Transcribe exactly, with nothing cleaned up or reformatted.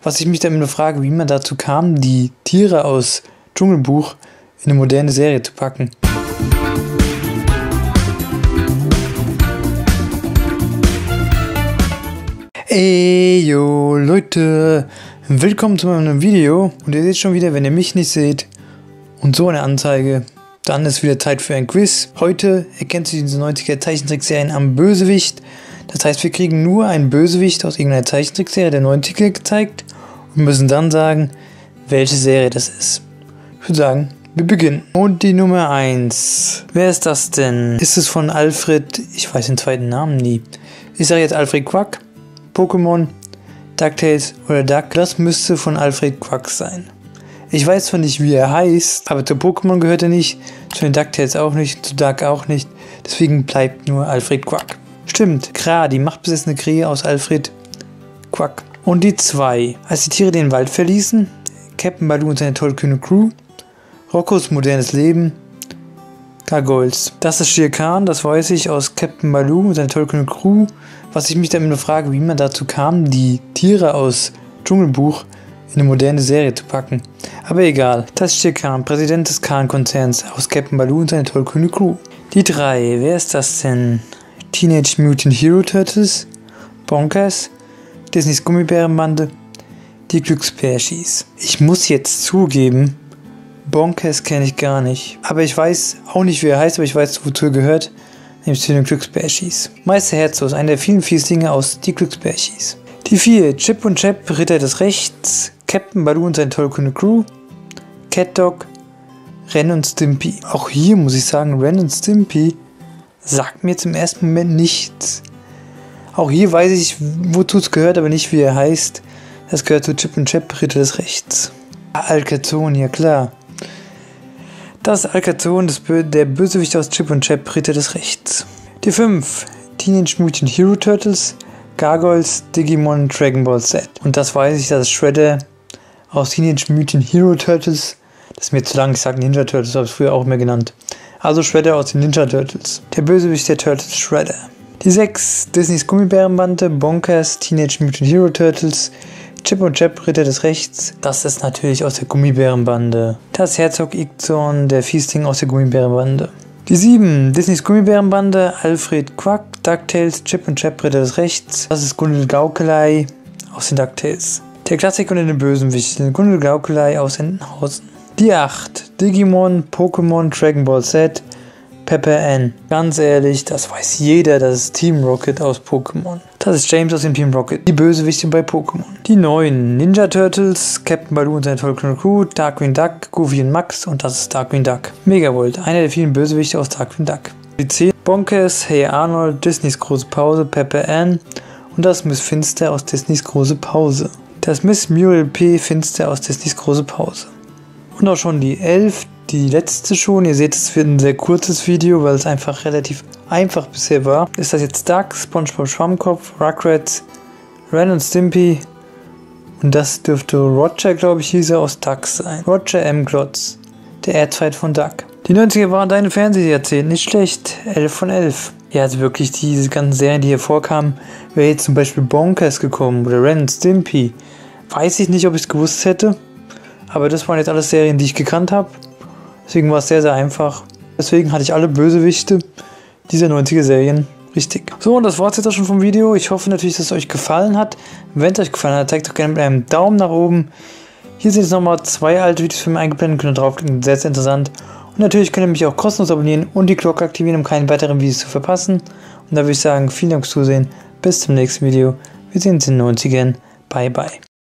Was ich mich dann nur frage, wie man dazu kam, die Tiere aus Dschungelbuch in eine moderne Serie zu packen. Ey, yo, Leute, willkommen zu meinem Video. Und ihr seht schon wieder, wenn ihr mich nicht seht und so eine Anzeige, dann ist wieder Zeit für ein Quiz. Heute erkennt sich diese neunziger Zeichentrickserien am Bösewicht. Das heißt, wir kriegen nur einen Bösewicht aus irgendeiner Zeichentrickserie der neunziger gezeigt und müssen dann sagen, welche Serie das ist. Ich würde sagen, wir beginnen. Und die Nummer eins. Wer ist das denn? Ist es von Alfred, ich weiß den zweiten Namen nie. Ich sage jetzt Alfred Quack, Pokémon, DuckTales oder Duck. Das müsste von Alfred Quack sein. Ich weiß zwar nicht, wie er heißt, aber zu Pokémon gehört er nicht, zu den DuckTales auch nicht, zu Duck auch nicht. Deswegen bleibt nur Alfred Quack. Stimmt, Kra, die machtbesessene Krähe aus Alfred Quack. Und die zwei. Als die Tiere den Wald verließen, Captain Baloo und seine tollkühne Crew, Roccos modernes Leben, Gargoyles. Das ist Shere Khan, das weiß ich, aus Captain Baloo und seine tollkühne Crew. Was ich mich dann nur frage, wie man dazu kam, die Tiere aus Dschungelbuch in eine moderne Serie zu packen. Aber egal, das ist Shere Khan, Präsident des Khan-Konzerns aus Captain Baloo und seine tollkühne Crew. Die drei, wer ist das denn? Teenage Mutant Hero Turtles, Bonkers, Disneys Gummibärenbande, die Glücksbärschis. Ich muss jetzt zugeben, Bonkers kenne ich gar nicht. Aber ich weiß auch nicht, wie er heißt, aber ich weiß, wozu er gehört, nämlich zu den Glücksbärschis. Meister Herzos, einer der vielen Fieslinge aus die Glücksbärschis. Die vier, Chip und Chap, Ritter des Rechts, Captain Baloo und seine tollkühne Crew, CatDog, Ren und Stimpy. Auch hier muss ich sagen, Ren und Stimpy sagt mir zum ersten Moment nichts. Auch hier weiß ich, wozu es gehört, aber nicht, wie er heißt. Das gehört zu Chip und Chap, Ritter des Rechts. Alcazon, ja klar. Das ist Alcazon, das Bö der Bösewicht aus Chip und Chap, Ritter des Rechts. Die fünf, Teenage Mutant Hero Turtles, Gargoyles, Digimon, Dragon Ball Z. Und das weiß ich, das ist Shredder aus Teenage Mutant Hero Turtles. Das ist mir zu lang, ich sage Ninja Turtles, habe ich früher auch mehr genannt. Also Shredder aus den Ninja Turtles. Der Bösewicht der Turtles, Shredder. Die sechs, Disneys Gummibärenbande, Bonkers, Teenage Mutant Hero Turtles, Chip und Chap, Ritter des Rechts. Das ist natürlich aus der Gummibärenbande. Das Herzog Igzorn, der Fiesling aus der Gummibärenbande. Die sieben, Disneys Gummibärenbande, Alfred Quack, DuckTales, Chip und Chap, Ritter des Rechts. Das ist Gundel Gaukelei aus den DuckTales. Der Klassiker unter den Bösewichten, Gundel Gaukelei aus Entenhausen. Die acht, Digimon, Pokémon, Dragon Ball Z, Pepper Ann. Ganz ehrlich, das weiß jeder, das ist Team Rocket aus Pokémon. Das ist James aus dem Team Rocket, die Bösewichte bei Pokémon. Die neun, Ninja Turtles, Captain Baloo und seine tollkühne Crew, Darkwing Duck, Goofy und Max und das ist Darkwing Duck. Megavolt, einer der vielen Bösewichte aus Darkwing Duck. Die zehn, Bonkers, Hey Arnold, Disneys große Pause, Pepper Ann und das Miss Finster aus Disneys große Pause. Das Miss Muriel P. Finster aus Disneys große Pause. Und auch schon die elf, die letzte schon. Ihr seht, es wird ein sehr kurzes Video, weil es einfach relativ einfach bisher war. Ist das jetzt Duck, SpongeBob Schwammkopf, Rugrats, Ren und Stimpy. Und das dürfte Roger, glaube ich, hieß er, aus Duck sein. Roger M. Glotz, der Erzfeind von Duck. Die neunziger waren deine Fernsehjahrzehnte, nicht schlecht. elf von elf. Ja, also wirklich diese ganzen Serien, die hier vorkamen, wäre jetzt zum Beispiel Bonkers gekommen oder Ren und Stimpy. Weiß ich nicht, ob ich es gewusst hätte. Aber das waren jetzt alles Serien, die ich gekannt habe. Deswegen war es sehr, sehr einfach. Deswegen hatte ich alle Bösewichte dieser neunziger Serien richtig. So, und das war es jetzt auch schon vom Video. Ich hoffe natürlich, dass es euch gefallen hat. Wenn es euch gefallen hat, zeigt doch gerne mit einem Daumen nach oben. Hier sind jetzt nochmal zwei alte Videos für mich eingeblendet. Könnt ihr draufklicken, sehr, sehr interessant. Und natürlich könnt ihr mich auch kostenlos abonnieren und die Glocke aktivieren, um keine weiteren Videos zu verpassen. Und da würde ich sagen, vielen Dank fürs Zusehen. Bis zum nächsten Video. Wir sehen uns in den neunzigern. Bye, bye.